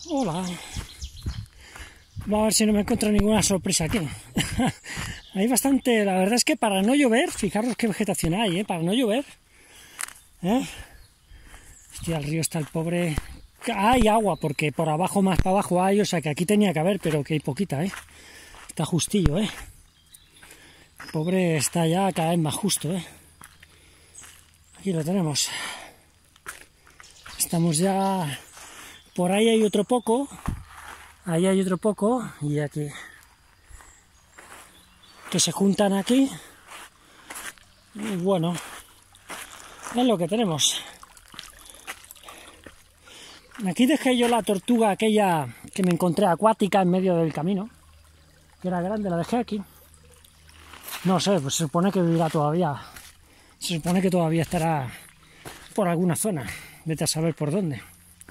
Hola. Vamos a ver si no me encuentro ninguna sorpresa aquí. Hay bastante, la verdad es que para no llover, fijaros qué vegetación hay, para no llover. Hostia, el río está el pobre. Hay agua, porque por abajo, más para abajo hay, o sea que aquí tenía que haber, pero que hay poquita, Está justillo, El pobre está ya cada vez más justo, Aquí lo tenemos. Estamos ya... Por ahí hay otro poco. Ahí hay otro poco. Y aquí. Que se juntan aquí. Y bueno. Es lo que tenemos. Aquí dejé yo la tortuga aquella que me encontré acuática en medio del camino. Que era grande, la dejé aquí. No sé, pues se supone que vivirá todavía. Se supone que todavía estará por alguna zona. Vete a saber por dónde.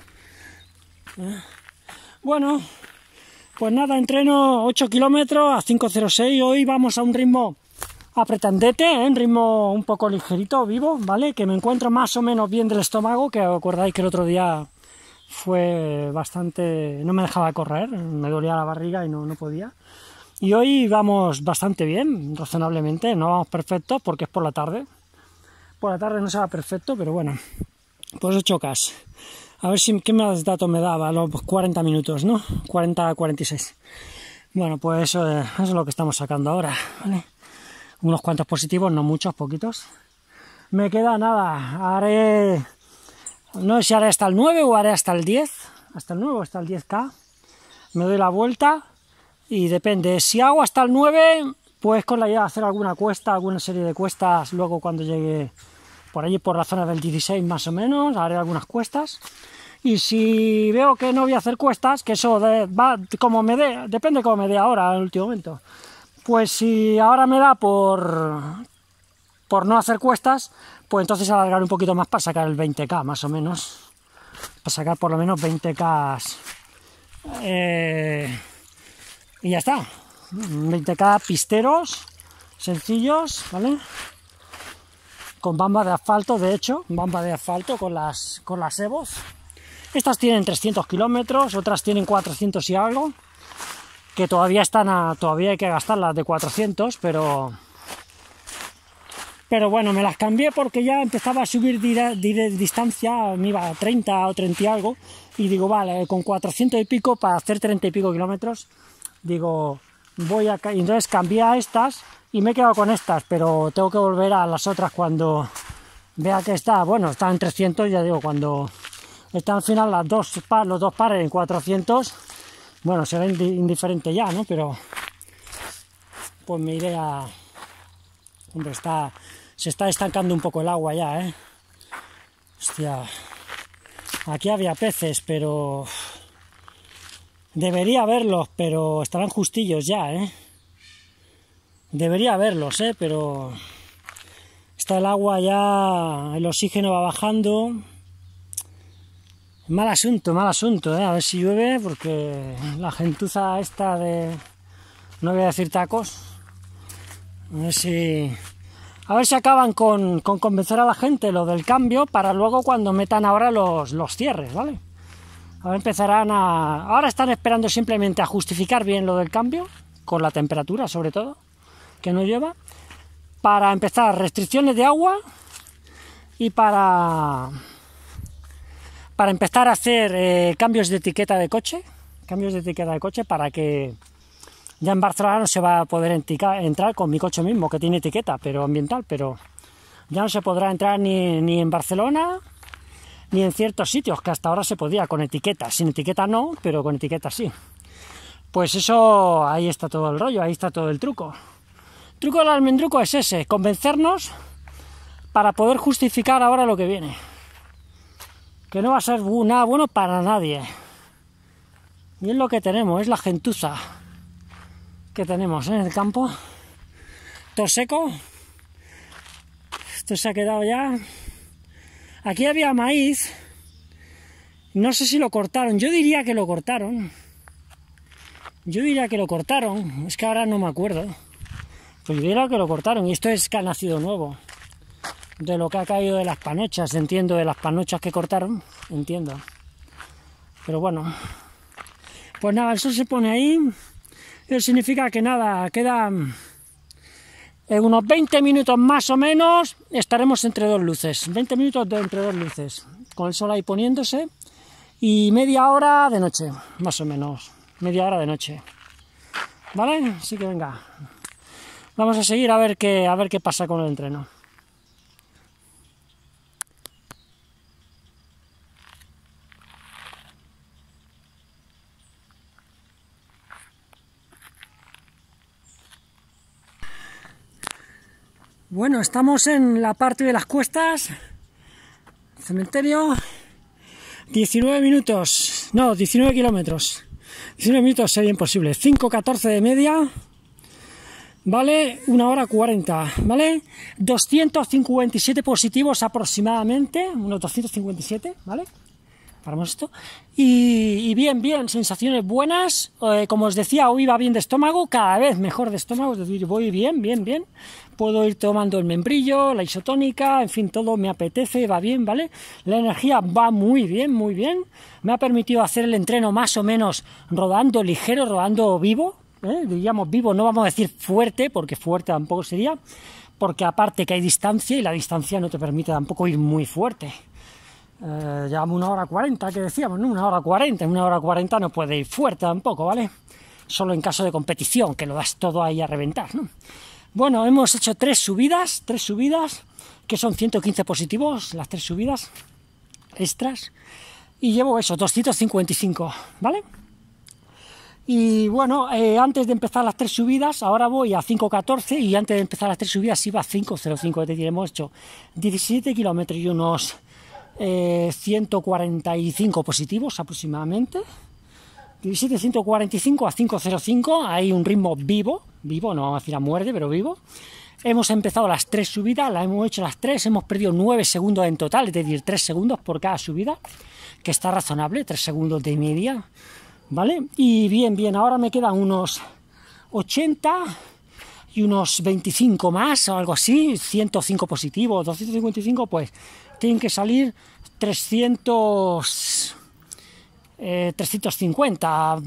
Bueno, pues nada, entreno 8 kilómetros a 5:06. Hoy vamos a un ritmo apretandete, un ritmo un poco ligerito, vivo, ¿vale? Que me encuentro más o menos bien del estómago, que os acordáis que el otro día fue bastante... no me dejaba correr, me dolía la barriga y no podía. Y hoy vamos bastante bien, razonablemente, no vamos perfectos porque es por la tarde. Por la tarde no se va perfecto, pero bueno, pues 8 Ks. A ver si qué más datos me daba, los 40 minutos, ¿no? 40 a 46. Bueno, pues eso es lo que estamos sacando ahora, ¿vale? Unos cuantos positivos, no muchos, poquitos. Me queda nada, haré... No sé si haré hasta el 9 o haré hasta el 10. Hasta el 9 o hasta el 10K. Me doy la vuelta y depende. Si hago hasta el 9, pues con la idea de hacer alguna cuesta, alguna serie de cuestas, luego cuando llegue... por allí por la zona del 16 más o menos, haré algunas cuestas. Y si veo que no voy a hacer cuestas, que eso va como me dé, depende cómo me dé ahora en el último momento. Pues si ahora me da por no hacer cuestas, pues entonces alargar un poquito más para sacar el 20K más o menos. Para sacar por lo menos 20K. Y ya está. 20K pisteros, sencillos, ¿vale? Con bamba de asfalto, de hecho, bamba de asfalto con las Evos. Estas tienen 300 kilómetros, otras tienen 400 y algo, que todavía todavía hay que gastarlas de 400, pero bueno, me las cambié porque ya empezaba a subir distancia, me iba a 30 o 30 y algo, y digo, vale, con 400 y pico para hacer 30 y pico kilómetros, digo, voy a... Y entonces cambié a estas y me he quedado con estas, pero tengo que volver a las otras cuando vea que está, bueno, está en 300, ya digo, cuando está al final los dos pares en 400, bueno, será indiferente ya, ¿no? Pero pues me iré a... Hombre, se está estancando un poco el agua ya, Hostia, aquí había peces, pero... Debería haberlos, pero estarán justillos ya, Debería haberlos, pero... Está el agua ya, el oxígeno va bajando. Mal asunto, A ver si llueve, porque la gentuza esta de... No voy a decir tacos. A ver si acaban con convencer a la gente lo del cambio, para luego cuando metan ahora los cierres, ¿vale? Ahora empezarán a... Ahora están esperando simplemente a justificar bien lo del cambio, con la temperatura sobre todo, que no llueva, para empezar restricciones de agua y para empezar a hacer cambios de etiqueta de coche, para que ya en Barcelona no se va a poder entrar con mi coche mismo, que tiene etiqueta, pero ambiental, pero ya no se podrá entrar ni en Barcelona, ni en ciertos sitios, que hasta ahora se podía con etiqueta, sin etiqueta no, pero con etiqueta sí. Pues eso, ahí está todo el rollo, ahí está todo el truco. El truco del almendruco es ese, convencernos para poder justificar ahora lo que viene. Que no va a ser nada bueno para nadie. Y es lo que tenemos, es la gentuza que tenemos en el campo. Todo seco. Esto se ha quedado ya. Aquí había maíz. No sé si lo cortaron. Yo diría que lo cortaron. Es que ahora no me acuerdo. Pues yo diría que lo cortaron. Y esto es que ha nacido nuevo. De lo que ha caído de las panochas. Entiendo, de las panochas que cortaron. Entiendo. Pero bueno. Pues nada, el sol se pone ahí. Eso significa que nada, quedan en unos 20 minutos más o menos, estaremos entre dos luces. 20 minutos entre dos luces, con el sol ahí poniéndose. Y media hora de noche, más o menos. Media hora de noche. ¿Vale? Así que venga. Vamos a seguir a ver qué pasa con el entreno. Bueno, estamos en la parte de las cuestas, cementerio, 19 minutos, no, 19 kilómetros, 19 minutos sería imposible, 5:14 de media, ¿vale? 1 hora 40, ¿vale? 257 positivos aproximadamente, unos 257, ¿vale? Paramos esto. Y bien, sensaciones buenas. Como os decía, hoy va bien de estómago, cada vez mejor de estómago, es decir, voy bien. Puedo ir tomando el membrillo, la isotónica, en fin, todo me apetece, va bien, ¿vale? La energía va muy bien. Me ha permitido hacer el entreno más o menos rodando ligero, rodando vivo, diríamos vivo, no vamos a decir fuerte, porque fuerte tampoco sería, porque aparte que hay distancia y la distancia no te permite tampoco ir muy fuerte. Llevamos 1 hora 40, que decíamos, ¿no? 1 hora 40, en 1 hora 40 no puede ir fuerte tampoco, ¿vale? Solo en caso de competición, que lo das todo ahí a reventar, ¿no? Bueno, hemos hecho 3 subidas, que son 115 positivos, las 3 subidas extras, y llevo eso, 255, ¿vale? Y bueno, antes de empezar las 3 subidas, ahora voy a 5:14, y antes de empezar las 3 subidas iba a 5:05, es decir, hemos hecho 17 kilómetros y unos 145 positivos aproximadamente, 145 a 5:05, hay un ritmo vivo, no vamos a decir a muerte, pero vivo. Hemos empezado las 3 subidas, las hemos hecho las 3, hemos perdido 9 segundos en total, es decir, 3 segundos por cada subida, que está razonable, 3 segundos de media, ¿vale? Y bien, ahora me quedan unos 80 y unos 25 más, o algo así, 105 positivos, 255, pues tienen que salir 350,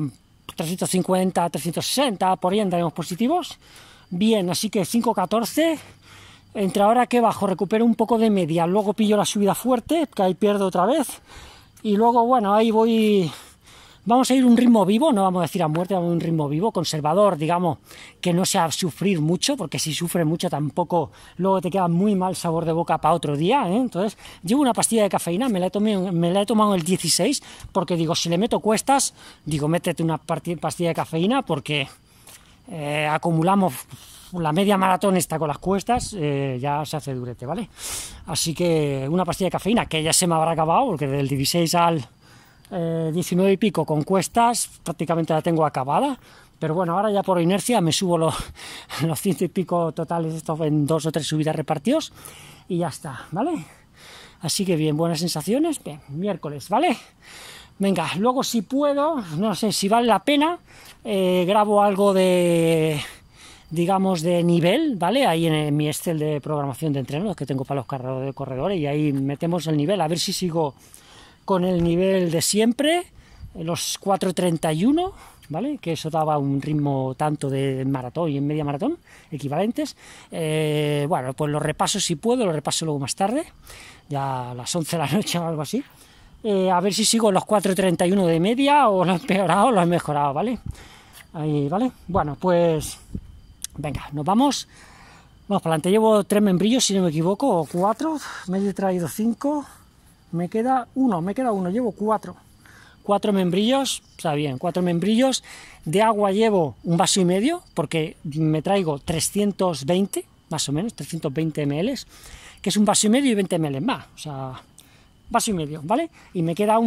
360, por ahí andaremos positivos. Bien, así que 5:14, entre ahora que bajo, recupero un poco de media, luego pillo la subida fuerte, que ahí pierdo otra vez, y luego, bueno, ahí voy. Vamos a ir un ritmo vivo, no vamos a decir a muerte, vamos a un ritmo vivo, conservador, digamos, que no sea sufrir mucho, porque si sufres mucho tampoco, luego te queda muy mal sabor de boca para otro día, ¿eh? Entonces, llevo una pastilla de cafeína, me la he tomado el 16, porque digo, si le meto cuestas, digo, métete una pastilla de cafeína, porque acumulamos la media maratón esta con las cuestas, ya se hace durete, ¿vale? Así que una pastilla de cafeína, que ya se me habrá acabado, porque del 16 al 19 y pico con cuestas prácticamente la tengo acabada, pero bueno, ahora ya por inercia me subo los 100 y pico totales, esto en 2 o 3 subidas repartidos y ya está, ¿vale? Así que bien, buenas sensaciones. Bien, miércoles, ¿vale? Venga, luego si puedo, no sé si vale la pena, grabo algo de, digamos, de nivel, ¿vale? Ahí en mi Excel de programación de entrenos que tengo para los corredores, y ahí metemos el nivel, a ver si sigo con el nivel de siempre, los 4:31, ¿vale? Que eso daba un ritmo tanto de maratón y en media maratón, equivalentes. Bueno, pues los repaso si puedo, los repaso luego más tarde, ya a las 11 de la noche o algo así. A ver si sigo los 4:31 de media, o lo he empeorado o lo he mejorado, ¿vale? Ahí, ¿vale? Bueno, pues venga, nos vamos para adelante. Llevo 3 membrillos, si no me equivoco, o 4, me he traído 5. Me queda uno, llevo 4 membrillos, está bien, 4 membrillos, de agua llevo 1,5 vasos, porque me traigo 320, más o menos, 320 ml, que es 1,5 vasos y 20 ml más, o sea, 1,5 vasos, ¿vale? Y me queda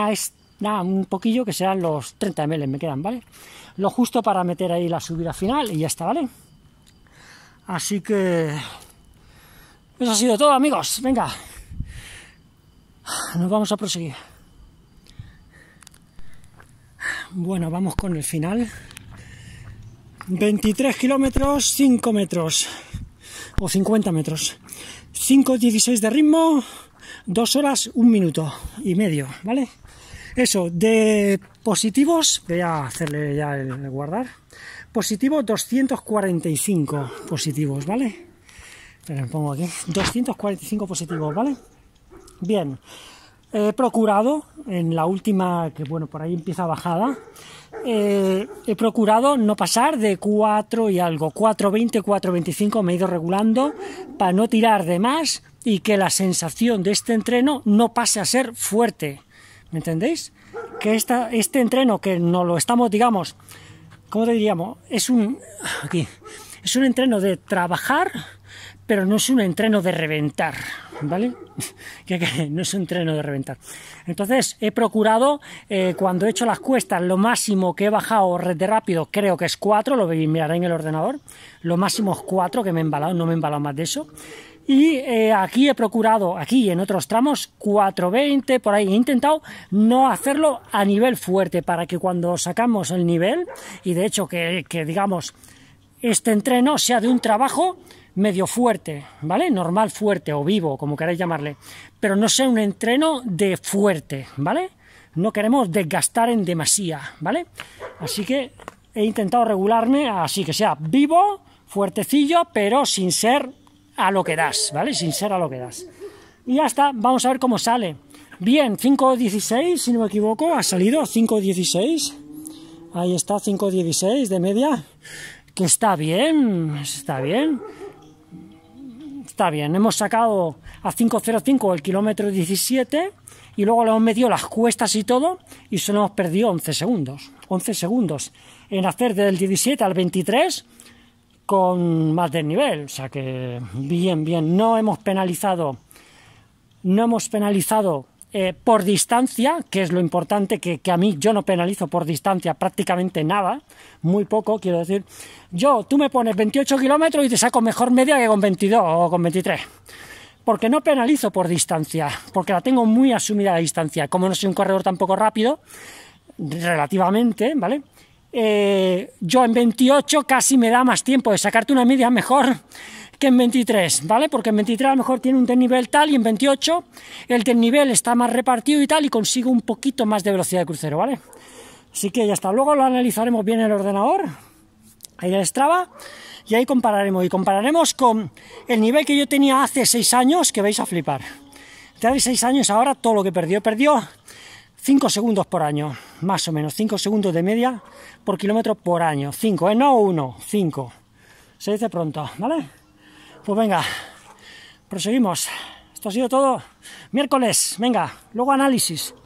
un poquillo que serán los 30 ml, me quedan, ¿vale? Lo justo para meter ahí la subida final y ya está, ¿vale? Así que eso ha sido todo, amigos, venga. Nos vamos a proseguir. Bueno, vamos con el final. 23 kilómetros, 5 metros o 50 metros. 5:16 de ritmo, 2 horas, 1 minuto y medio, ¿vale? Eso, de positivos, voy a hacerle ya el guardar. Positivos 245 positivos, ¿vale? Espera, me pongo aquí. 245 positivos, ¿vale? Bien. He procurado, en la última, que bueno, por ahí empieza bajada, he procurado no pasar de 4 y algo, 4.20, 4.25, me he ido regulando para no tirar de más y que la sensación de este entreno no pase a ser fuerte, ¿me entendéis? Que este entreno que no lo estamos, digamos, ¿cómo te diríamos? Es un entreno de trabajar, pero no es un entreno de reventar, ¿vale? Que no es un entreno de reventar. Entonces, he procurado, cuando he hecho las cuestas, lo máximo que he bajado red de rápido, creo que es 4, lo miraré en el ordenador, lo máximo es 4 que me he embalado, no me he embalado más de eso. Y aquí he procurado, aquí en otros tramos, 4.20, por ahí. He intentado no hacerlo a nivel fuerte, para que cuando sacamos el nivel, y de hecho que digamos, este entreno sea de un trabajo medio fuerte, ¿vale? Normal fuerte o vivo, como queráis llamarle, pero no sea un entreno de fuerte, ¿vale? No queremos desgastar en demasía, ¿vale? Así que he intentado regularme así, que sea vivo, fuertecillo, pero sin ser a lo que das, ¿vale? Sin ser a lo que das. Y ya está, vamos a ver cómo sale. Bien, 5.16, si no me equivoco, ha salido 5.16. Ahí está, 5.16 de media, que está bien, está bien. Está bien, hemos sacado a 5.05 el kilómetro 17 y luego le hemos metido las cuestas y todo y solo hemos perdido 11 segundos. 11 segundos en hacer del 17 al 23 con más del nivel. O sea que bien, bien. No hemos penalizado por distancia, que es lo importante, que a mí yo no penalizo por distancia prácticamente nada, muy poco, quiero decir. Tú me pones 28 kilómetros y te saco mejor media que con 22 o con 23, porque no penalizo por distancia, porque la tengo muy asumida la distancia. Como no soy un corredor tampoco rápido, relativamente, ¿vale? Yo en 28 casi me da más tiempo de sacarte una media mejor que en 23, ¿vale? Porque en 23 a lo mejor tiene un desnivel tal y en 28 el desnivel está más repartido y tal y consigo un poquito más de velocidad de crucero, ¿vale? Así que ya está, luego lo analizaremos bien en el ordenador, ahí en el Strava, y ahí compararemos con el nivel que yo tenía hace 6 años, que vais a flipar. De hace 6 años ahora todo lo que perdió 5 segundos por año, más o menos, 5 segundos de media por kilómetro por año, 5, no 1, 5, se dice pronto, ¿vale? Pues venga, proseguimos. Esto ha sido todo. Miércoles, venga, luego análisis.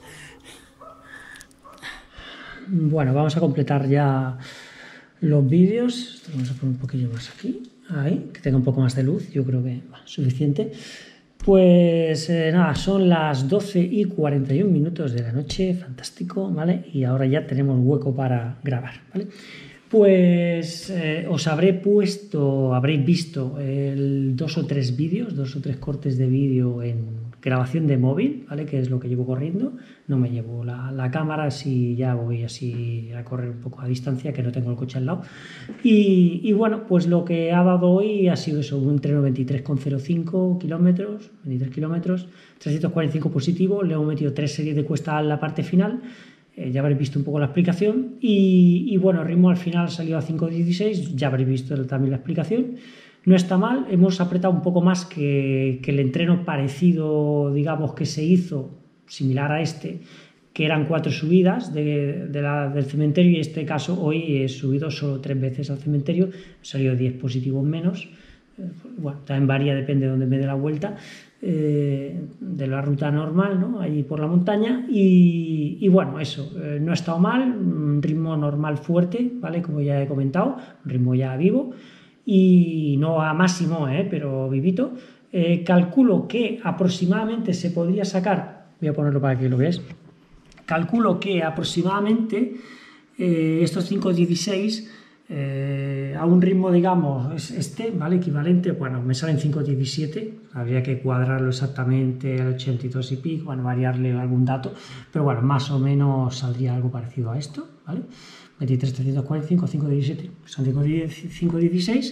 Bueno, vamos a completar ya los vídeos. Esto vamos a poner un poquillo más aquí, ahí, que tenga un poco más de luz, yo creo que suficiente. Pues nada, son las 12:41 de la noche, fantástico, ¿vale? Y ahora ya tenemos hueco para grabar, ¿vale? Pues os habréis visto 2 o 3 vídeos, 2 o 3 cortes de vídeo en grabación de móvil, ¿vale? Que es lo que llevo corriendo. No me llevo la cámara, así ya voy así a correr un poco a distancia, que no tengo el coche al lado. Y bueno, pues lo que ha dado hoy ha sido eso, un entreno 23,05 kilómetros, 23 kilómetros, 345 positivo, le hemos metido 3 series de cuesta en la parte final. Ya habréis visto un poco la explicación y bueno, el ritmo al final salió a 5.16, ya habréis visto también la explicación. No está mal, hemos apretado un poco más que el entreno parecido, digamos, que se hizo, similar a este, que eran 4 subidas del cementerio, y en este caso hoy he subido solo 3 veces al cementerio, salió 10 positivos menos. Bueno, también varía, depende de dónde me dé la vuelta, de la ruta normal, ¿no? Allí por la montaña, y bueno, eso, no ha estado mal, un ritmo normal fuerte, ¿vale? Como ya he comentado, un ritmo ya vivo, y no a máximo, pero vivito. Calculo que aproximadamente se podría sacar, voy a ponerlo para que lo veáis, calculo que aproximadamente estos 5.16 a un ritmo, digamos, ¿vale? Equivalente, bueno, me salen 5.17, habría que cuadrarlo exactamente al 82 y pico, bueno, variarle algún dato, pero bueno, más o menos saldría algo parecido a esto, ¿vale? 23.345, 5.17, son 5.16,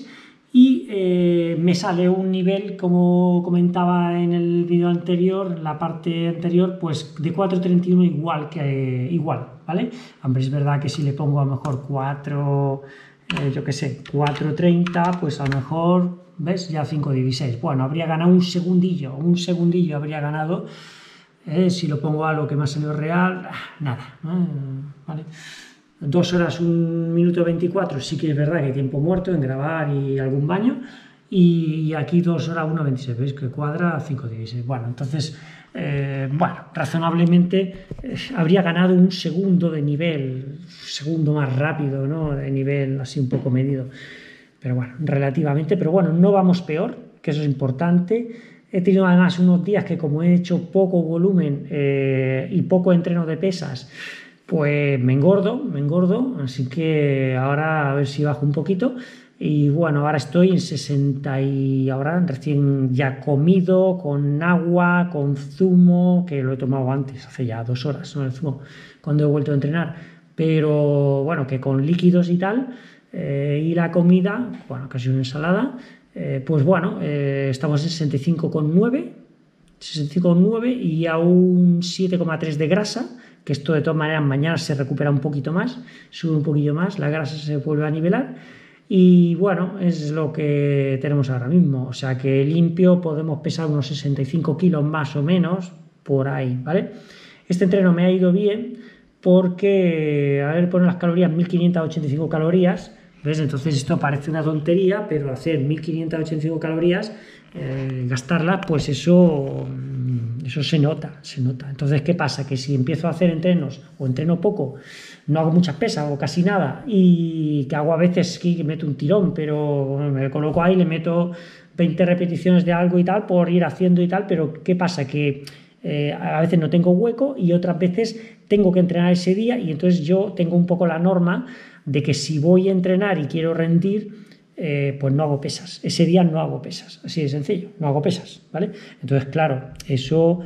y me sale un nivel, como comentaba en el vídeo anterior, la parte anterior, pues de 4.31 igual, ¿vale? Hombre, es verdad que si le pongo a lo mejor 4, yo qué sé, 4.30, pues a lo mejor, ¿ves? Ya 5.16. Bueno, habría ganado un segundillo habría ganado. Si lo pongo a lo que me ha salido real, nada, ¿vale? 2 horas, 1 minuto 24, sí que es verdad que hay tiempo muerto en grabar y algún baño, y aquí 2 horas 1.26, veis que cuadra 5.16. Bueno, entonces, bueno, razonablemente habría ganado un segundo de nivel, segundo más rápido, ¿no? De nivel así un poco medido, pero bueno, relativamente, pero bueno, no vamos peor, que eso es importante. He tenido además unos días que, como he hecho poco volumen y poco entreno de pesas, pues me engordo, así que ahora a ver si bajo un poquito. Y bueno, ahora estoy en 60 y ahora recién ya comido, con agua, con zumo, que lo he tomado antes, hace ya 2 horas, ¿no? El zumo, cuando he vuelto a entrenar. Pero bueno, que con líquidos y tal, y la comida, bueno, casi una ensalada, pues bueno, estamos en 65,9 y a un 7,3 de grasa, que esto de todas maneras mañana se recupera un poquito más, sube un poquillo más, la grasa se vuelve a nivelar y bueno, es lo que tenemos ahora mismo, o sea que limpio podemos pesar unos 65 kilos más o menos, por ahí, ¿vale? Este entreno me ha ido bien porque, a ver, poner las calorías, 1585 calorías, ¿ves? Entonces esto parece una tontería, pero hacer 1585 calorías, gastarlas, pues eso se nota. Entonces, ¿qué pasa? Que si empiezo a hacer entrenos o entreno poco, no hago muchas pesas o casi nada, y que hago a veces que meto un tirón, pero me coloco ahí, le meto 20 repeticiones de algo y tal, por ir haciendo y tal, pero ¿qué pasa? Que a veces no tengo hueco y otras veces tengo que entrenar ese día, y entonces yo tengo un poco la norma de que si voy a entrenar y quiero rendir, pues no hago pesas. Ese día no hago pesas, así de sencillo, no hago pesas, ¿vale? Entonces, claro, eso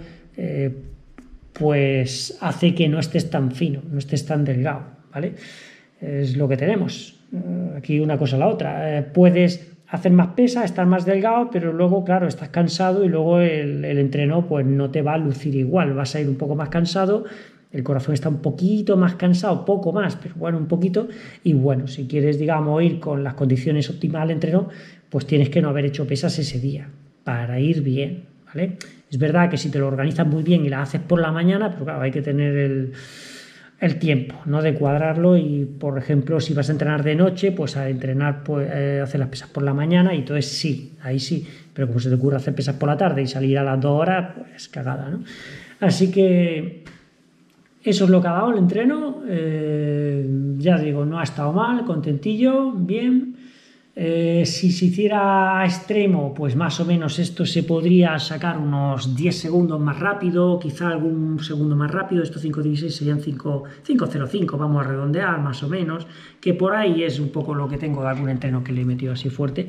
pues hace que no estés tan fino, no estés tan delgado, ¿vale? Es lo que tenemos. Aquí una cosa a la otra. Puedes hacer más pesa, estar más delgado, pero luego, claro, estás cansado y luego el entreno pues no te va a lucir igual, vas a ir un poco más cansado, el corazón está un poquito más cansado, poco más, pero bueno, un poquito, y bueno, si quieres, digamos, ir con las condiciones óptimas al entreno, pues tienes que no haber hecho pesas ese día, para ir bien, ¿vale? Es verdad que si te lo organizas muy bien y la haces por la mañana, pero claro, hay que tener el tiempo, ¿no? De cuadrarlo, y por ejemplo, si vas a entrenar de noche, pues a entrenar, pues, hacer las pesas por la mañana, y entonces sí, ahí sí, pero como se te ocurre hacer pesas por la tarde y salir a las 2 horas, pues cagada, ¿no? Así que eso es lo que ha dado el entreno. Ya digo, no ha estado mal, contentillo, bien. Si se hiciera a extremo, pues más o menos esto se podría sacar unos 10 segundos más rápido, quizá algún segundo más rápido. Estos 5.16 serían 5.05, vamos a redondear más o menos, que por ahí es un poco lo que tengo de algún entreno que le he metido así fuerte,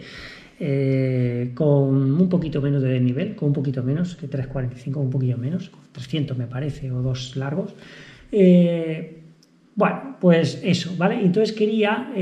con un poquito menos de nivel, con un poquito menos que 3.45, un poquillo menos, 300 me parece, o 2 largos. Bueno, pues eso, ¿vale? Entonces quería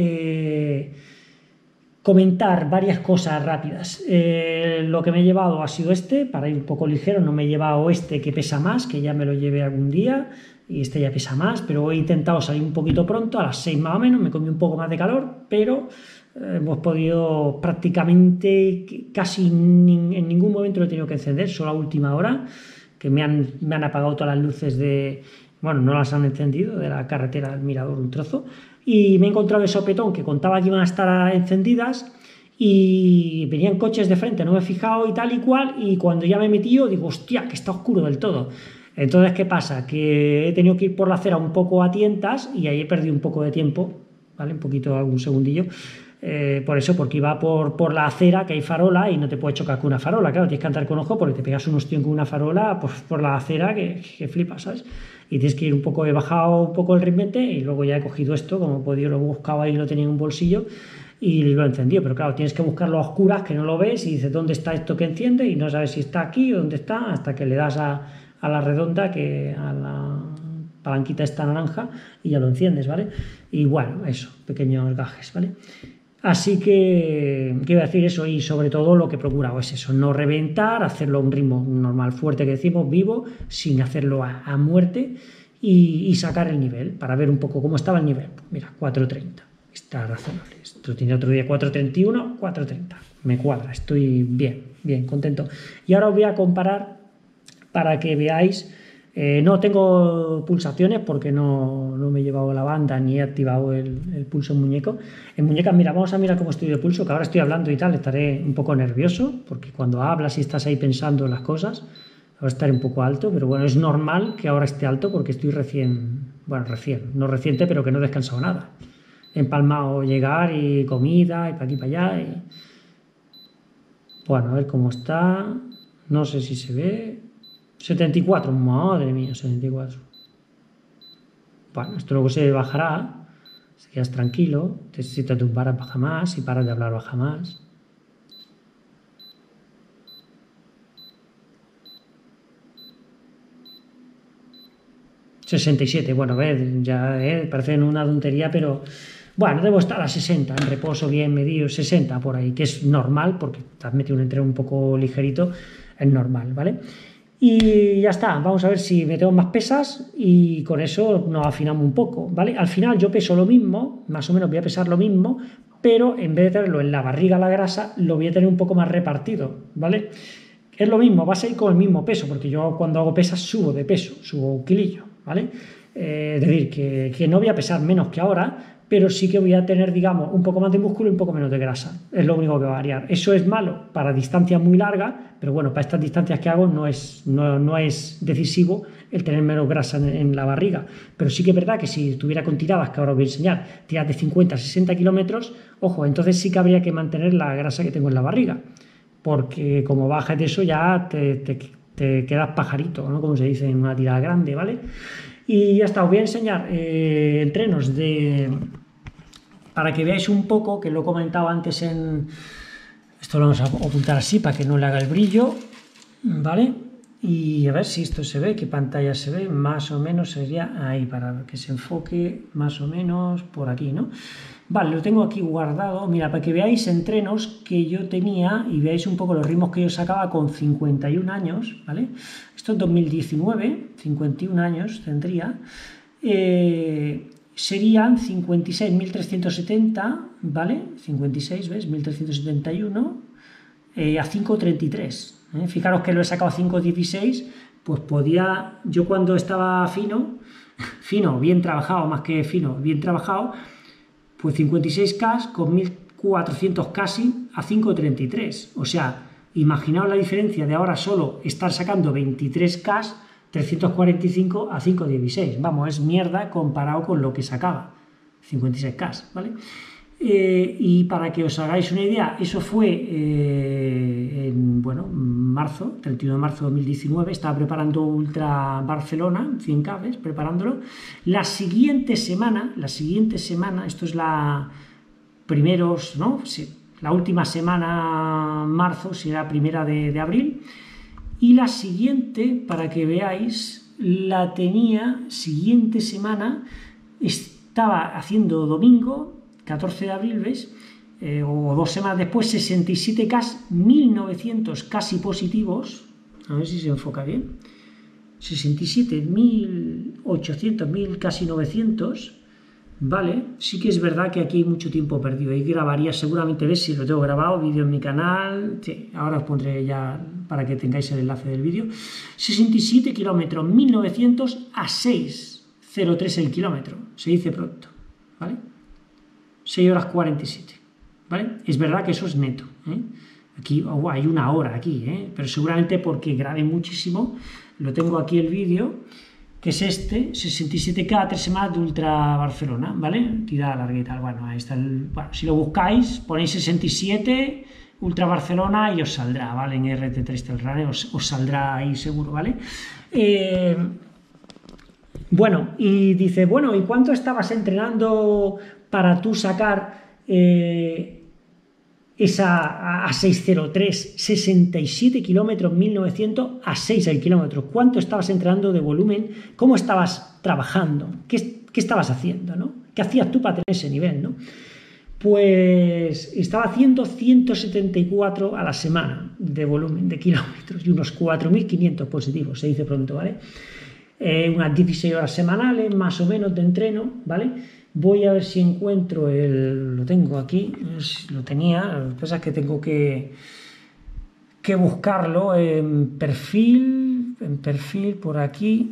comentar varias cosas rápidas. Lo que me he llevado ha sido para ir un poco ligero. No me he llevado que pesa más, que ya me lo llevé algún día, y este ya pesa más, pero he intentado salir un poquito pronto, a las 6 más o menos, me comí un poco más de calor, pero hemos podido prácticamente, casi en ningún momento lo he tenido que encender, solo a última hora, que me han apagado todas las luces bueno, no las han encendido, de la carretera del Mirador un trozo, y me he encontrado el sopetón que contaba que iban a estar encendidas, y venían coches de frente, no me he fijado y tal y cual, y cuando ya me he metido digo, hostia, que está oscuro del todo. Entonces, ¿qué pasa? Que he tenido que ir por la acera un poco a tientas, y ahí he perdido un poco de tiempo, ¿vale? Un poquito, algún segundillo. Por eso, porque iba por la acera, que hay farola, y no te puedes chocar con una farola, claro, tienes que andar con ojo, porque te pegas un ostión con una farola, pues, por la acera, que flipas, ¿sabes? Y tienes que ir un poco, he bajado un poco el ritmete, y luego ya he cogido esto, como he podido, lo he buscado ahí, lo tenía en un bolsillo, y lo he encendido, pero claro, tienes que buscarlo a oscuras, que no lo ves, y dices, ¿dónde está esto que enciende? Y no sabes si está aquí o dónde está, hasta que le das a la redonda, a la palanquita esta naranja, y ya lo enciendes, ¿vale? Y bueno, eso, pequeños gajes, ¿vale? Así que iba a decir eso, y sobre todo lo que he procurado es eso, no reventar, hacerlo a un ritmo normal, fuerte que decimos, vivo, sin hacerlo a muerte y sacar el nivel para ver un poco cómo estaba el nivel. Pues mira, 4.30, está razonable. Esto tiene otro día 4.31, 4.30, me cuadra, estoy bien contento. Y ahora os voy a comparar para que veáis. No tengo pulsaciones porque no me he llevado la banda ni he activado el pulso en muñeco. En muñecas, mira, vamos a mirar cómo estoy de pulso, que ahora estoy hablando y tal, estaré un poco nervioso, porque cuando hablas y estás ahí pensando en las cosas, ahora estaré un poco alto, pero bueno, es normal que ahora esté alto porque estoy no reciente, pero que no he descansado nada. He empalmado llegar y comida y para aquí para allá. Bueno, a ver cómo está, no sé si se ve. 74, madre mía, 74. Bueno, esto luego se bajará, si quedas tranquilo, si te tumbaras baja más, si paras de hablar baja más. ...67, bueno, a ver, ya parece una tontería, pero bueno, debo estar a 60, en reposo bien medido, 60 por ahí, que es normal, porque te has metido un entreno un poco ligerito, es normal, ¿vale? Y ya está, vamos a ver si metemos más pesas y con eso nos afinamos un poco, ¿vale? Al final yo peso lo mismo, más o menos voy a pesar lo mismo, pero en vez de tenerlo en la barriga la grasa, lo voy a tener un poco más repartido, ¿vale? Es lo mismo, vas a ir con el mismo peso, porque yo cuando hago pesas subo de peso, subo un kilillo, ¿vale? Es decir, que no voy a pesar menos que ahora, pero sí que voy a tener, digamos, un poco más de músculo y un poco menos de grasa. Es lo único que va a variar. Eso es malo para distancias muy largas, pero bueno, para estas distancias que hago no es decisivo el tener menos grasa en la barriga. Pero sí que es verdad que si estuviera con tiradas, que ahora os voy a enseñar, tiradas de 50 a 60 kilómetros, ojo, entonces sí que habría que mantener la grasa que tengo en la barriga, porque como bajas de eso ya te quedas pajarito, ¿no? Como se dice en una tirada grande, ¿vale? Y ya está, os voy a enseñar entrenos para que veáis un poco, que lo he comentado antes esto lo vamos a apuntar así para que no le haga el brillo, ¿vale? Y a ver si esto se ve, qué pantalla se ve, más o menos sería ahí, para que se enfoque más o menos por aquí, ¿no? Vale, lo tengo aquí guardado, mira, para que veáis entrenos que yo tenía y veáis un poco los ritmos que yo sacaba con 51 años, ¿vale? Esto es 2019, 51 años tendría, serían 56.370, ¿vale? 56, ¿ves? 1.371 a 5.33. Fijaros que lo he sacado a 5.16, pues podía, yo cuando estaba fino, bien trabajado, más que fino, bien trabajado, pues 56K con 1.400 casi a 5.33. O sea, imaginaos la diferencia de ahora solo estar sacando 23K 345 a 5.16. Vamos, es mierda comparado con lo que sacaba, 56K, ¿vale? Y para que os hagáis una idea, eso fue en marzo, 31 de marzo de 2019, estaba preparando Ultra Barcelona, 100K, ¿ves? Preparándolo. La siguiente semana, esto es la primeros, ¿no? Sí, la última semana, marzo, será primera de abril. Y la siguiente, para que veáis, la tenía, siguiente semana, estaba haciendo domingo, 14 de abril, ¿ves? O 2 semanas después, 67K, 1900 casi positivos, a ver si se enfoca bien, 67, 1800, 1000 casi 900, ¿vale? Sí que es verdad que aquí hay mucho tiempo perdido, ahí grabaría seguramente, ves si lo tengo grabado, vídeo en mi canal, sí, ahora os pondré ya para que tengáis el enlace del vídeo, 67 kilómetros, 1900 a 6,03 el kilómetro, se dice pronto, ¿vale? 6 horas 47, ¿vale? Es verdad que eso es neto, ¿eh? Aquí hay una hora aquí, ¿eh? Pero seguramente porque grabé muchísimo, lo tengo aquí el vídeo, que es este, 67K, 3 semanas de Ultra Barcelona, ¿vale? Tirada larga y tal, bueno, ahí está bueno, si lo buscáis, ponéis 67 Ultra Barcelona y os saldrá, ¿vale? En RT3 Trail os saldrá ahí seguro, ¿vale? Bueno, y dice, bueno, ¿y cuánto estabas entrenando para tú sacar esa a 603, 67 kilómetros, 1900 a 6 el kilómetro? ¿Cuánto estabas entrenando de volumen? ¿Cómo estabas trabajando? ¿Qué estabas haciendo, no? ¿Qué hacías tú para tener ese nivel, no? pues estaba haciendo 174 a la semana de volumen de kilómetros y unos 4.500 positivos, se dice pronto, ¿vale? Unas 16 horas semanales más o menos de entreno, ¿vale? Voy a ver si encuentro lo tengo aquí, lo tenía, lo que pasa es que tengo que buscarlo en perfil por aquí.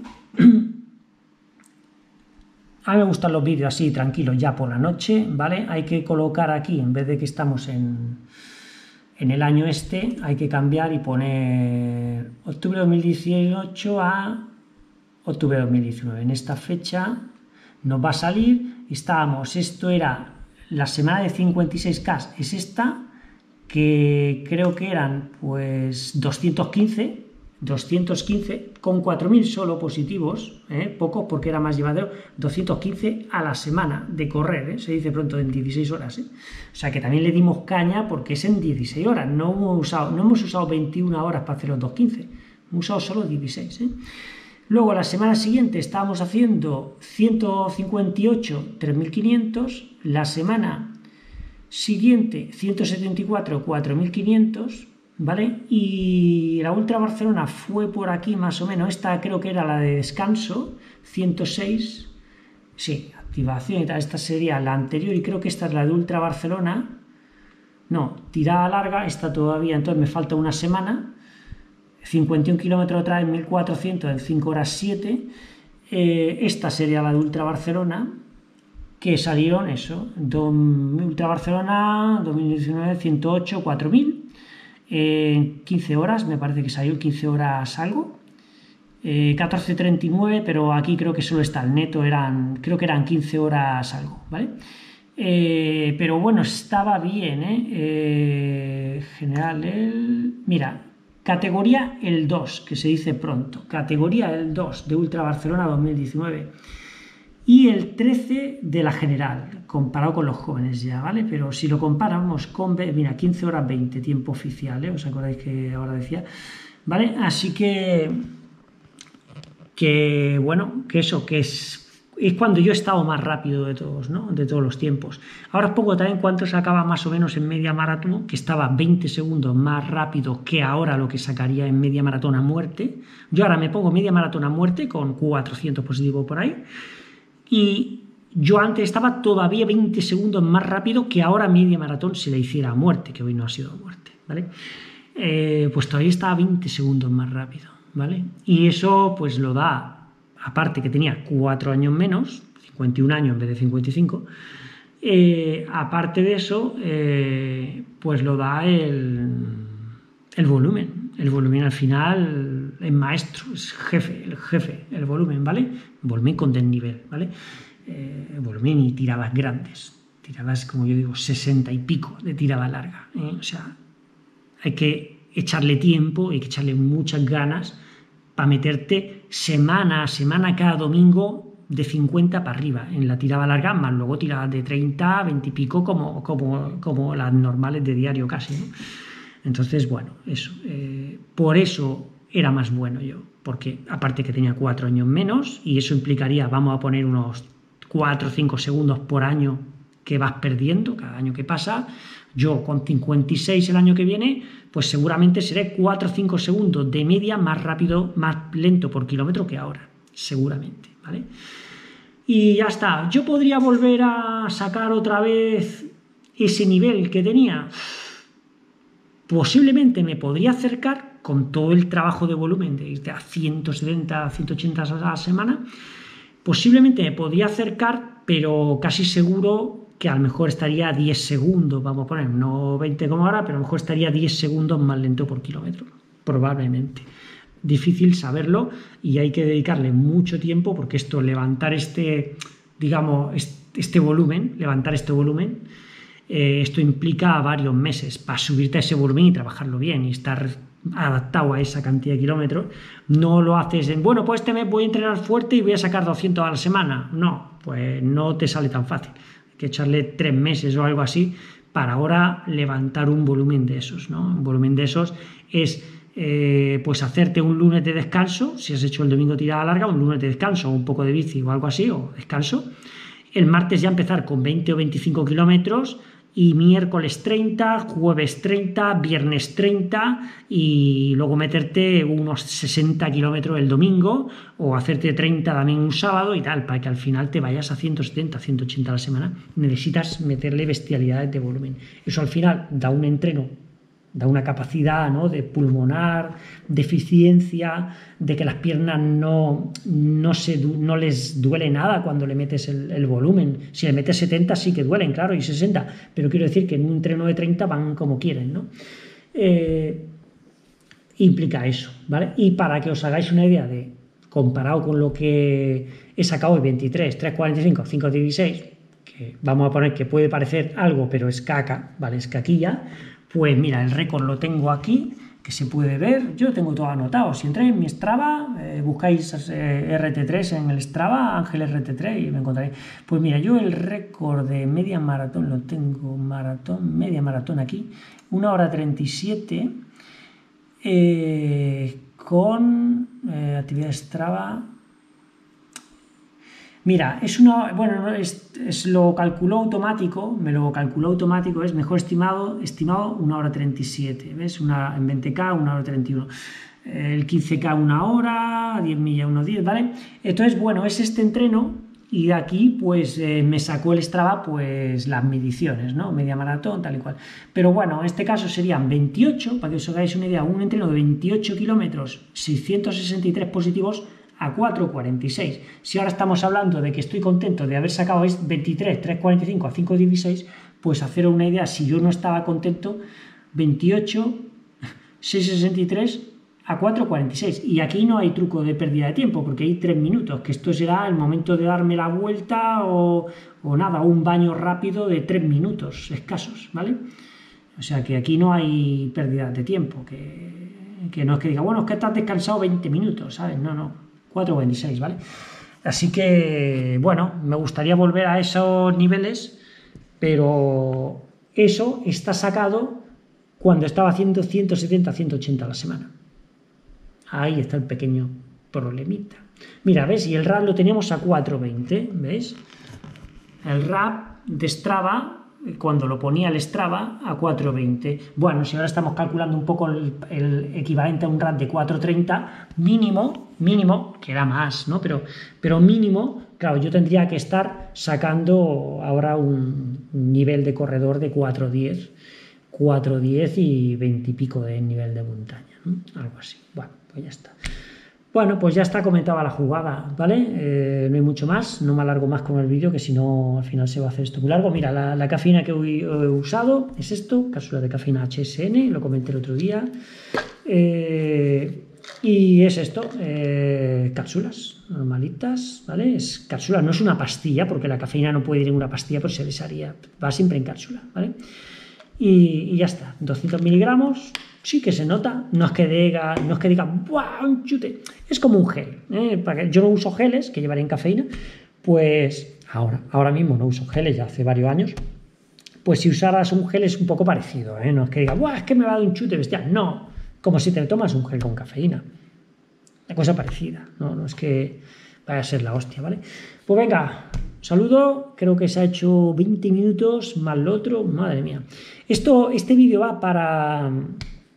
A mí me gustan los vídeos así, tranquilos, ya por la noche, ¿vale? Hay que colocar aquí, en vez de que estamos en el año hay que cambiar y poner octubre de 2018 a octubre de 2019. En esta fecha nos va a salir, esto era la semana de 56K, es esta, que creo que eran pues 215 con 4.000 solo positivos, pocos porque era más llevadero, 215 a la semana de correr, se dice pronto, en 16 horas. O sea que también le dimos caña porque es en 16 horas, no hemos usado 21 horas para hacer los 215, hemos usado solo 16. Luego la semana siguiente estábamos haciendo 158, 3.500, la semana siguiente 174, 4.500, ¿vale? Y la Ultra Barcelona fue por aquí más o menos, esta creo que era la de descanso, 106, sí, activación y tal, esta sería la anterior y creo que esta es la de Ultra Barcelona, no, tirada larga, esta todavía, entonces me falta una semana, 51 kilómetros otra vez, 1.400 en 5 horas 7, esta sería la de Ultra Barcelona, que salieron eso, Ultra Barcelona 2019, 108, 4.000, 15 horas, me parece que salió 15 horas algo, 14.39, pero aquí creo que solo está el neto, creo que eran 15 horas algo, ¿vale? Pero bueno, estaba bien, general, mira, categoría el 2, que se dice pronto, categoría el 2 de Ultra Barcelona 2019, y el 13 de la general, comparado con los jóvenes ya, ¿vale? Pero si lo comparamos con, mira, 15 horas 20, tiempo oficial, ¿os acordáis que ahora decía? ¿Vale? Así que bueno, que eso, que es cuando yo he estado más rápido de todos, ¿no? De todos los tiempos. Ahora os pongo también cuánto sacaba más o menos en media maratón, que estaba 20 segundos más rápido que ahora lo que sacaría en media maratón a muerte. Yo ahora me pongo media maratón a muerte con 400 positivos por ahí. Y yo antes estaba todavía 20 segundos más rápido que ahora media maratón si la hiciera a muerte, que hoy no ha sido a muerte, ¿vale? Pues todavía estaba 20 segundos más rápido, ¿vale? Y eso pues lo da, aparte que tenía 4 años menos, 51 años en vez de 55, aparte de eso, pues lo da el volumen. El volumen al final es maestro, es jefe, el volumen, ¿vale? Volumen con desnivel, ¿vale? Volumen y tiradas grandes, tiradas, como yo digo, 60 y pico de tirada larga, O sea, hay que echarle tiempo, hay que echarle muchas ganas para meterte semana a semana, cada domingo, de 50 para arriba en la tirada larga, más luego tiradas de 30, 20 y pico, como las normales de diario casi, ¿no? Entonces, bueno, eso. Por eso era más bueno yo, porque aparte que tenía 4 años menos, y eso implicaría, vamos a poner unos 4 o 5 segundos por año que vas perdiendo cada año que pasa. Yo con 56 el año que viene, pues seguramente seré 4 o 5 segundos de media más rápido, más lento por kilómetro que ahora, seguramente, ¿vale? Y ya está. Yo podría volver a sacar otra vez ese nivel que tenía. Posiblemente me podría acercar con todo el trabajo de volumen de irte a 170, 180 a la semana. Posiblemente me podría acercar, pero casi seguro que a lo mejor estaría a 10 segundos, vamos a poner, no 20 como ahora, pero a lo mejor estaría 10 segundos más lento por kilómetro, probablemente. Difícil saberlo y hay que dedicarle mucho tiempo porque esto, levantar digamos, este volumen, esto implica varios meses para subirte a ese volumen y trabajarlo bien y estar adaptado a esa cantidad de kilómetros. No lo haces en, bueno, pues este mes voy a entrenar fuerte y voy a sacar 200 a la semana. No, pues no te sale tan fácil. Hay que echarle 3 meses o algo así para ahora levantar un volumen de esos, ¿no? Un volumen de esos es pues hacerte un lunes de descanso, si has hecho el domingo tirada larga, un lunes de descanso, un poco de bici o algo así, o descanso. El martes ya empezar con 20 o 25 kilómetros y miércoles 30, jueves 30, viernes 30 y luego meterte unos 60 kilómetros el domingo o hacerte 30 también un sábado y tal, para que al final te vayas a 170, 180 a la semana. Necesitas meterle bestialidades de volumen. Eso al final da un entreno, da una capacidad, ¿no?, de pulmonar, de eficiencia, de que las piernas no les duele nada cuando le metes el volumen. Si le metes 70 sí que duelen, claro, y 60, pero quiero decir que en un entreno de 30 van como quieren, ¿no? Implica eso, ¿vale? Y para que os hagáis una idea de, comparado con lo que he sacado hoy, 23, 3.45, 5.16, que vamos a poner que puede parecer algo, pero es caca, ¿vale? Es caquilla. Pues mira, el récord lo tengo aquí, que se puede ver, yo tengo todo anotado. Si entráis en mi Strava, buscáis RT3 en el Strava, Ángel RT3 y me encontraréis. Pues mira, yo el récord de media maratón lo tengo, media maratón aquí, 1 hora 37, con actividad Strava. Mira, lo calculó automático, es mejor estimado 1 hora 37, ¿ves? En 20K, 1 hora 31. El 15K 1 hora, 10 millas 1.10, ¿vale? Entonces, bueno, es este entreno y de aquí, pues, me sacó el Strava, pues, las mediciones, ¿no? Media maratón, tal y cual. Pero bueno, en este caso serían 28, para que os hagáis una idea, un entreno de 28 kilómetros, 663 positivos, a 4.46. Si ahora estamos hablando de que estoy contento de haber sacado 23, 3.45 a 5.16, pues haceros una idea, si yo no estaba contento, 28, 6.63 a 4.46. Y aquí no hay truco de pérdida de tiempo, porque hay 3 minutos, que esto será el momento de darme la vuelta o nada, un baño rápido de 3 minutos escasos, ¿vale? O sea que aquí no hay pérdida de tiempo, que no es que diga, bueno, es que estás descansado 20 minutos, ¿sabes? No. 4.26, ¿vale? Así que, bueno, me gustaría volver a esos niveles, pero eso está sacado cuando estaba haciendo 170, 180 a la semana. Ahí está el pequeño problemita. Mira, ¿ves? Y el RAP lo teníamos a 4.20, ¿ves? El RAP de Strava, cuando lo ponía el Strava, a 4.20. Bueno, si ahora estamos calculando un poco el equivalente a un RAP de 4.30, mínimo, que era más, ¿no? Pero mínimo, claro, yo tendría que estar sacando ahora un nivel de corredor de 4.10 y 20 y pico de nivel de montaña, ¿no? Algo así. Bueno, pues ya está. Bueno, pues ya está comentada la jugada, ¿vale? No hay mucho más, no me alargo más con el vídeo, que si no al final se va a hacer esto muy largo. Mira, la cafeína que hoy he usado es esto, cápsula de cafeína HSN, lo comenté el otro día. Y es esto, cápsulas normalitas, ¿vale? Es cápsula, no es una pastilla, porque la cafeína no puede ir en una pastilla, pues se desharía, va siempre en cápsula, ¿vale? Y ya está, 200 miligramos, sí que se nota, no es que diga, ¡buah, un chute! Es como un gel, yo no uso geles, que llevarían cafeína, pues ahora mismo no uso geles, ya hace varios años, pues si usaras un gel es un poco parecido, no es que diga, ¡buah, es que me va a dar un chute bestial! No, como si te tomas un gel con cafeína, una cosa parecida, no es que vaya a ser la hostia, ¿vale? Pues venga, saludo, creo que se ha hecho 20 minutos más lo otro, madre mía. Este vídeo va para el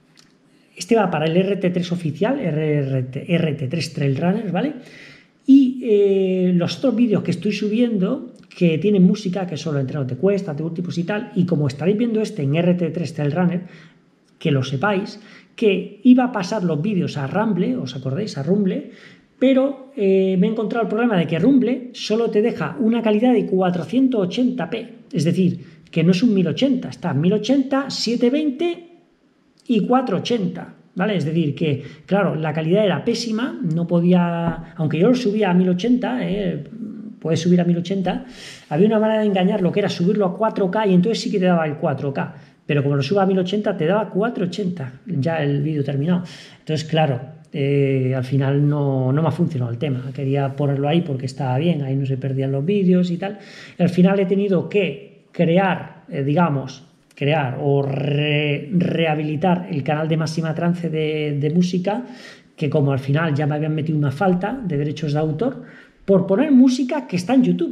RT3 oficial, RT3 Trail Runners, ¿vale? Y los otros vídeos que estoy subiendo, que tienen música, que solo entreno te cuesta, te tipos y tal, y como estaréis viendo en RT3 Trail Runner, que lo sepáis, que iba a pasar los vídeos a Rumble, ¿os acordáis? A Rumble, pero me he encontrado el problema de que Rumble solo te deja una calidad de 480p, es decir, que no es un 1080, está 1080, 720 y 480, ¿vale? Es decir, que, claro, la calidad era pésima, no podía, aunque yo lo subía a 1080, puedes subir a 1080, había una manera de engañar lo que era subirlo a 4K y entonces sí que te daba el 4K, pero como lo suba a 1080 te daba 480, ya el vídeo terminado. Entonces, claro, al final no me ha funcionado el tema, quería ponerlo ahí porque estaba bien, ahí no se perdían los vídeos y tal. Al final he tenido que crear o rehabilitar el canal de Máxima Trance de música, que como al final ya me habían metido una falta de derechos de autor por poner música que está en YouTube.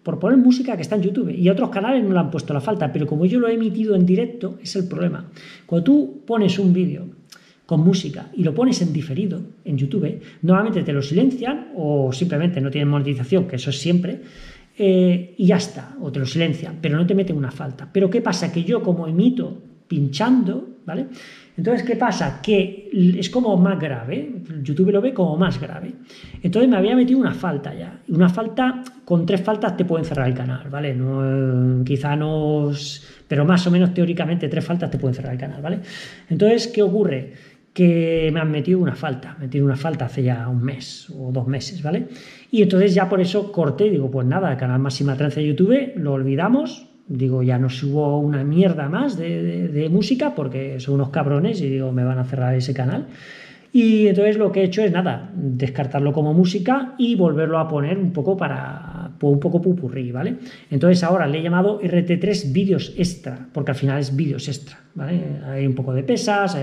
por poner música que está en YouTube, y otros canales no le han puesto la falta, pero como yo lo he emitido en directo, es el problema. Cuando tú pones un vídeo con música y lo pones en diferido en YouTube, normalmente te lo silencian o simplemente no tienen monetización, que eso es siempre, y ya está, o te lo silencian, pero no te meten una falta. Pero ¿qué pasa? Que yo como emito pinchando, ¿vale? Entonces, ¿qué pasa? Que es como más grave, YouTube lo ve como más grave. Entonces me había metido una falta ya. Una falta, con 3 faltas te pueden cerrar el canal, ¿vale? No, quizá no, pero más o menos teóricamente 3 faltas te pueden cerrar el canal, ¿vale? Entonces, ¿qué ocurre? Que me han metido una falta, hace ya un mes o 2 meses, ¿vale? Y entonces ya por eso corté y digo, pues nada, el canal Máxima Trance de YouTube lo olvidamos. Digo, ya no subo una mierda más de música porque son unos cabrones y digo, me van a cerrar ese canal. Y entonces lo que he hecho es nada, descartarlo como música y volverlo a poner un poco un poco pupurrí, ¿vale? Entonces ahora le he llamado RT3 vídeos extra, porque al final es vídeos extra, ¿vale? Hay un poco de pesas,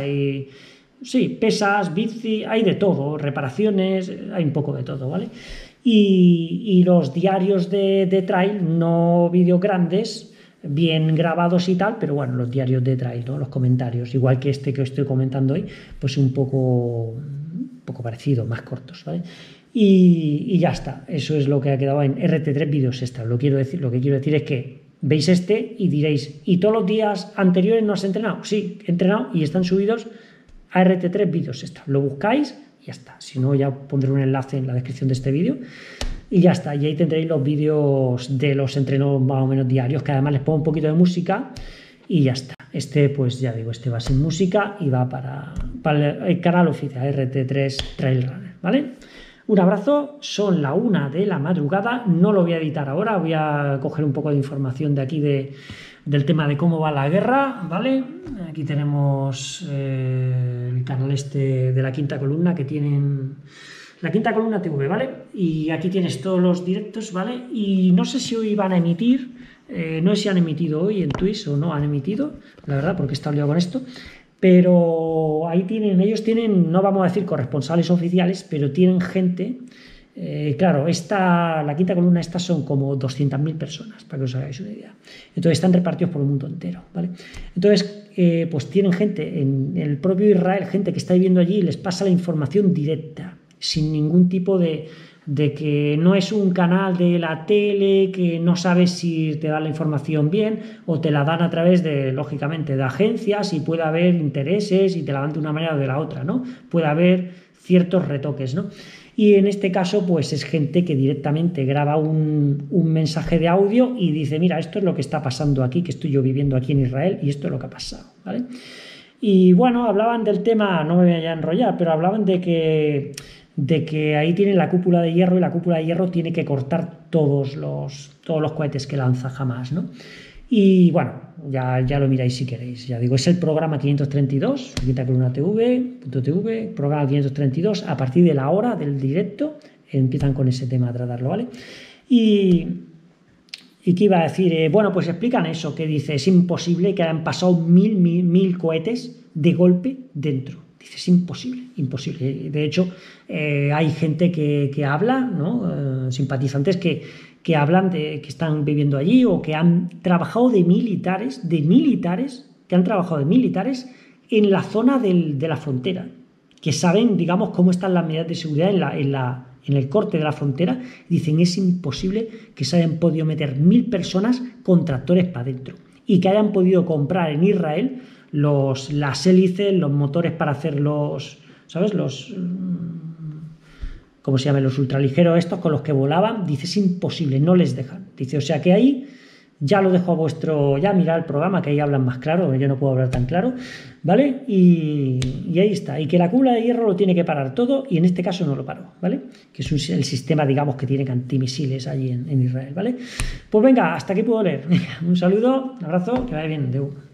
pesas, bici, hay de todo, reparaciones, hay un poco de todo, ¿vale? Y los diarios de trail, no vídeos grandes, bien grabados y tal, pero bueno, los diarios de trail, ¿no? Los comentarios, igual que este que os estoy comentando hoy, pues un poco parecido, más cortos, ¿vale? Y ya está, eso es lo que ha quedado en RT3 vídeos extra. Lo que quiero decir es que veis este y diréis, ¿y todos los días anteriores no has entrenado? Sí, he entrenado y están subidos a RT3 vídeos extra. Lo buscáis y ya está. Si no, ya pondré un enlace en la descripción de este vídeo. Y ya está, y ahí tendréis los vídeos de los entrenos más o menos diarios, que además les pongo un poquito de música y ya está. Este, pues ya digo, este va sin música y va para el canal oficial RT3 Trail Runner, ¿vale? Un abrazo, son la 1 de la madrugada, no lo voy a editar ahora, voy a coger un poco de información de aquí del tema de cómo va la guerra, ¿vale? Aquí tenemos el canal este de la Quinta Columna que tienen... La Quinta Columna TV, ¿vale? Y aquí tienes todos los directos, ¿vale? Y no sé si hoy van a emitir, no sé si han emitido hoy en Twitch o no han emitido, la verdad, porque he estado liado con esto, pero ahí ellos tienen, no vamos a decir corresponsales oficiales, pero tienen gente, claro, la Quinta Columna, estas son como 200.000 personas, para que os hagáis una idea. Entonces están repartidos por el mundo entero, ¿vale? Entonces, pues tienen gente en el propio Israel, gente que está viviendo allí y les pasa la información directa, sin ningún tipo de que no es un canal de la tele que no sabes si te da la información bien o te la dan a través de, lógicamente, de agencias y puede haber intereses y te la dan de una manera o de la otra, ¿no? Puede haber ciertos retoques, ¿no? Y en este caso, pues es gente que directamente graba un mensaje de audio y dice, mira, esto es lo que está pasando aquí, que estoy yo viviendo aquí en Israel y esto es lo que ha pasado, ¿vale? Y bueno, hablaban del tema, no me voy a enrollar, pero hablaban de que ahí tienen la cúpula de hierro y la cúpula de hierro tiene que cortar todos los cohetes que lanza Hamas, ¿no? Y bueno, ya lo miráis si queréis. Ya digo, es el programa 532, Quinta Columna TV, programa 532, a partir de la hora del directo empiezan con ese tema a tratarlo, ¿vale? Y qué iba a decir, bueno, pues explican eso, que dice, es imposible que hayan pasado mil cohetes de golpe dentro. Dice, es imposible. De hecho, hay gente que habla, ¿no? Simpatizantes que hablan que están viviendo allí o que han trabajado de militares, que han trabajado de militares en la zona de la frontera, que saben, digamos, cómo están las medidas de seguridad en el corte de la frontera. Dicen, es imposible que se hayan podido meter 1.000 personas con tractores para adentro y que hayan podido comprar en Israel las hélices, los motores para hacer ¿sabes? ¿Cómo se llaman? Los ultraligeros estos con los que volaban. Dice, es imposible, no les dejan. Dice, o sea que ahí ya lo dejo ya mirad el programa, que ahí hablan más claro, yo no puedo hablar tan claro, ¿vale? Y ahí está. Y que la cúpula de hierro lo tiene que parar todo, y en este caso no lo paró, ¿vale? Que es el sistema, digamos, que tiene antimisiles allí en Israel, ¿vale? Pues venga, hasta aquí puedo leer. Un saludo, un abrazo, que vaya bien, Deu.